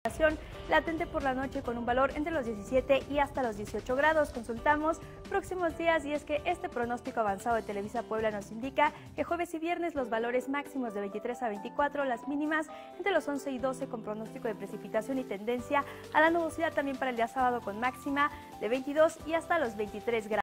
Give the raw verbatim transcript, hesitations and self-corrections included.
latente por la noche con un valor entre los diecisiete y hasta los dieciocho grados. Consultamos próximos días y es que este pronóstico avanzado de Televisa Puebla nos indica que jueves y viernes los valores máximos de veintitrés a veinticuatro, las mínimas entre los once y doce con pronóstico de precipitación y tendencia a la nubosidad también para el día sábado con máxima de veintidós y hasta los veintitrés grados.